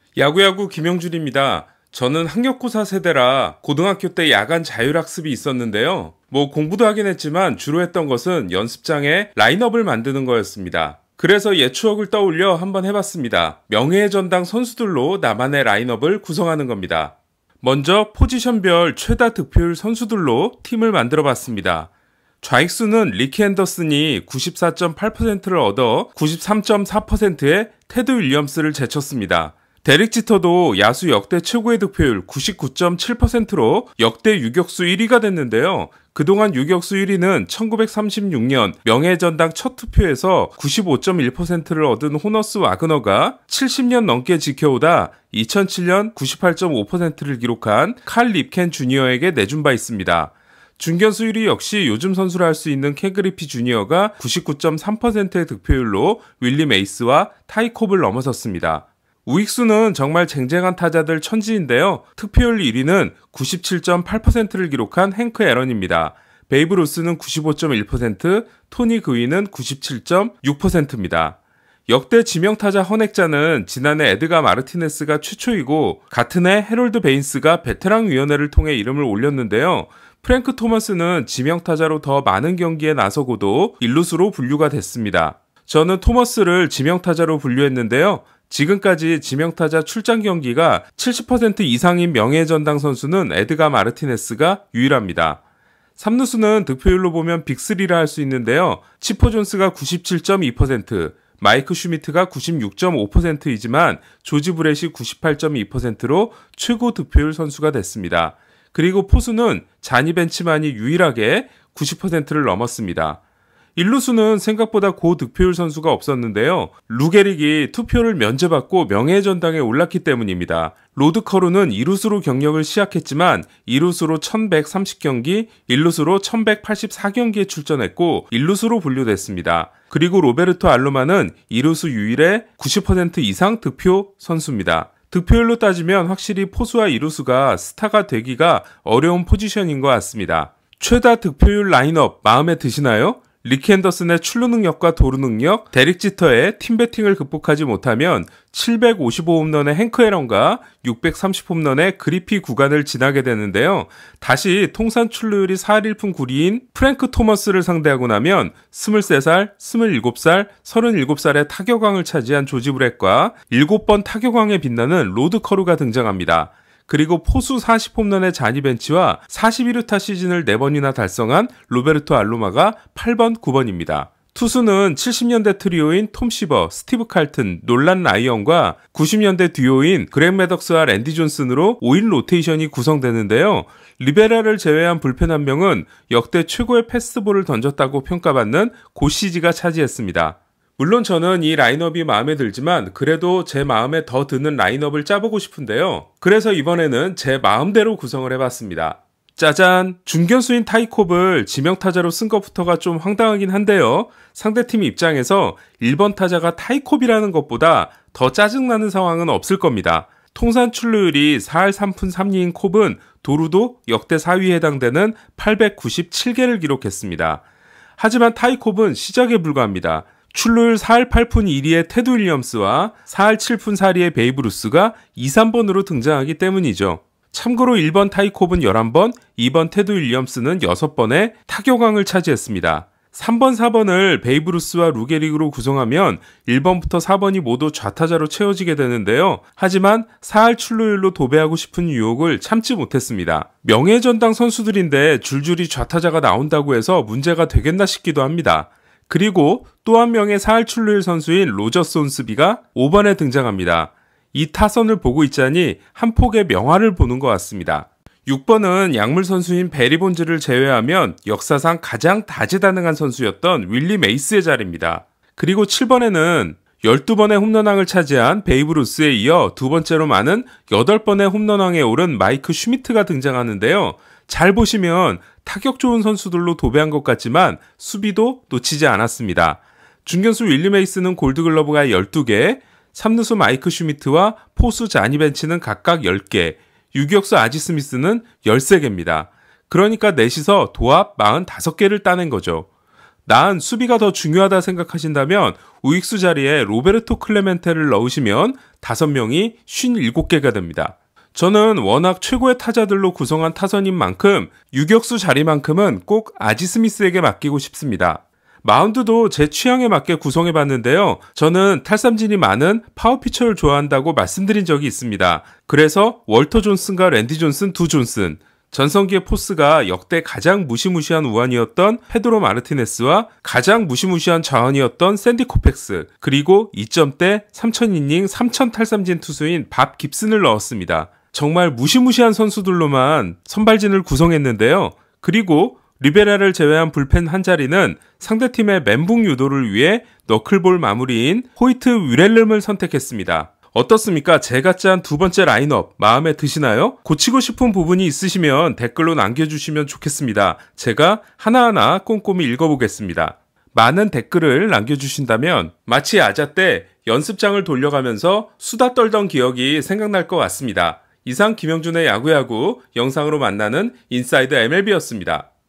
야구야구 김영준입니다. 저는 학력고사 세대라 고등학교 때 야간 자율학습이 있었는데요. 공부도 하긴 했지만 주로 했던 것은 연습장에 라인업을 만드는 거였습니다. 그래서 옛 추억을 떠올려 한번 해봤습니다. 명예의 전당 선수들로 나만의 라인업을 구성하는 겁니다. 먼저 포지션별 최다 득표율 선수들로 팀을 만들어 봤습니다. 좌익수는 리키 앤더슨이 94.8%를 얻어 93.4%의 테드 윌리엄스를 제쳤습니다. 데릭 지터도 야수 역대 최고의 득표율 99.7%로 역대 유격수 1위가 됐는데요. 그동안 유격수 1위는 1936년 명예전당 첫 투표에서 95.1%를 얻은 호너스 와그너가 70년 넘게 지켜오다 2007년 98.5%를 기록한 칼 립켄 주니어에게 내준 바 있습니다. 중견수 1위 역시 요즘 선수를 할 수 있는 ken griffey 주니어가 99.3%의 득표율로 윌리 메이스와 타이 콥을 넘어섰습니다. 우익수는 정말 쟁쟁한 타자들 천지인데요. 득표율 1위는 97.8%를 기록한 행크 앨런입니다. 베이브 루스는 95.1%, 토니 그윈은 97.6%입니다. 역대 지명타자 헌액자는 지난해 에드가 마르티네스가 최초이고 같은 해 해롤드 베인스가 베테랑 위원회를 통해 이름을 올렸는데요. 프랭크 토머스는 지명타자로 더 많은 경기에 나서고도 일루수로 분류가 됐습니다. 저는 토머스를 지명타자로 분류했는데요. 지금까지 지명타자 출장 경기가 70% 이상인 명예전당 선수는 에드가 마르티네스가 유일합니다. 3루수는 득표율로 보면 빅3라 할 수 있는데요. 치포 존스가 97.2%, 마이크 슈미트가 96.5%이지만 조지 브렛이 98.2%로 최고 득표율 선수가 됐습니다. 그리고 포수는 자니 벤치만이 유일하게 90%를 넘었습니다. 일루수는 생각보다 고득표율 선수가 없었는데요. 루게릭이 투표를 면제받고 명예전당에 올랐기 때문입니다. 로드 커루는 2루수로 경력을 시작했지만 2루수로 1130경기, 1루수로 1184경기에 출전했고 1루수로 분류됐습니다. 그리고 로베르토 알로마는 2루수 유일의 90% 이상 득표 선수입니다. 득표율로 따지면 확실히 포수와 2루수가 스타가 되기가 어려운 포지션인 것 같습니다. 최다 득표율 라인업 마음에 드시나요? 리키 앤더슨의 출루 능력과 도루 능력, 데릭 지터의 팀 배팅을 극복하지 못하면 755홈런의 행크 앨런과 630홈런의 그리피 구간을 지나게 되는데요. 다시 통산 출루율이 4할 1푼 9리인 프랭크 토머스를 상대하고 나면 23살, 27살, 37살의 타격왕을 차지한 조지 브렛과 7번 타격왕에 빛나는 로드 커루가 등장합니다. 그리고 포수 40홈런의 자니 벤치와 41루타 시즌을 4번이나 달성한 로베르토 알로마가 8번, 9번입니다. 투수는 70년대 트리오인 톰 시버, 스티브 칼튼, 놀란 라이언과 90년대 듀오인 그렉 매덕스와 랜디 존슨으로 5인 로테이션이 구성되는데요. 리베라를 제외한 불펜 한 명은 역대 최고의 패스트볼을 던졌다고 평가받는 고시지가 차지했습니다. 물론 저는 이 라인업이 마음에 들지만 그래도 제 마음에 더 드는 라인업을 짜보고 싶은데요. 그래서 이번에는 제 마음대로 구성을 해봤습니다. 짜잔! 중견수인 타이 콥을 지명타자로 쓴 것부터가 좀 황당하긴 한데요. 상대팀 입장에서 1번 타자가 타이 콥이라는 것보다 더 짜증나는 상황은 없을 겁니다. 통산 출루율이 4할 3푼 3리인 콥은 도루도 역대 4위에 해당되는 897개를 기록했습니다. 하지만 타이 콥은 시작에 불과합니다. 출루율 4할 8푼 1리의 테드 윌리엄스와 4할 7푼 4리의 베이브 루스가 2, 3번으로 등장하기 때문이죠. 참고로 1번 타이 콥은 11번, 2번 테드 윌리엄스는 6번의 타격왕을 차지했습니다. 3번, 4번을 베이브 루스와 루게릭으로 구성하면 1번부터 4번이 모두 좌타자로 채워지게 되는데요. 하지만 4할 출루율로 도배하고 싶은 유혹을 참지 못했습니다. 명예전당 선수들인데 줄줄이 좌타자가 나온다고 해서 문제가 되겠나 싶기도 합니다. 그리고 또 한 명의 4할 출루율 선수인 로저 손스비가 5번에 등장합니다. 이 타선을 보고 있자니 한 폭의 명화를 보는 것 같습니다. 6번은 약물 선수인 베리 본즈를 제외하면 역사상 가장 다재다능한 선수였던 윌리 메이스의 자리입니다. 그리고 7번에는 12번의 홈런왕을 차지한 베이브 루스에 이어 두 번째로 많은 8번의 홈런왕에 오른 마이크 슈미트가 등장하는데요. 잘 보시면 타격 좋은 선수들로 도배한 것 같지만 수비도 놓치지 않았습니다. 중견수 윌리 메이스는 골드글러브가 12개, 3루수 마이크 슈미트와 포수 자니 벤치는 각각 10개, 유격수 아지 스미스는 13개입니다. 그러니까 넷이서 도합 45개를 따낸 거죠. 난 수비가 더 중요하다 생각하신다면 우익수 자리에 로베르토 클레멘테를 넣으시면 5명이 57개가 됩니다. 저는 워낙 최고의 타자들로 구성한 타선인 만큼 유격수 자리만큼은 꼭 아지 스미스에게 맡기고 싶습니다. 마운드도 제 취향에 맞게 구성해봤는데요. 저는 탈삼진이 많은 파워피처를 좋아한다고 말씀드린 적이 있습니다. 그래서 월터 존슨과 랜디 존슨 두 존슨, 전성기의 포스가 역대 가장 무시무시한 우완이었던 페드로 마르티네스와 가장 무시무시한 좌완이었던 샌디 코펙스, 그리고 2점대 3000이닝 3000탈삼진 투수인 밥 깁슨을 넣었습니다. 정말 무시무시한 선수들로만 선발진을 구성했는데요. 그리고 리베라를 제외한 불펜 한 자리는 상대팀의 멘붕 유도를 위해 너클볼 마무리인 호이트 위렐름을 선택했습니다. 어떻습니까? 제가 짠 두 번째 라인업 마음에 드시나요? 고치고 싶은 부분이 있으시면 댓글로 남겨주시면 좋겠습니다. 제가 하나하나 꼼꼼히 읽어보겠습니다. 많은 댓글을 남겨주신다면 마치 아자 때 연습장을 돌려가면서 수다 떨던 기억이 생각날 것 같습니다. 이상 김영준의 야구야구 영상으로 만나는 인사이드 MLB였습니다.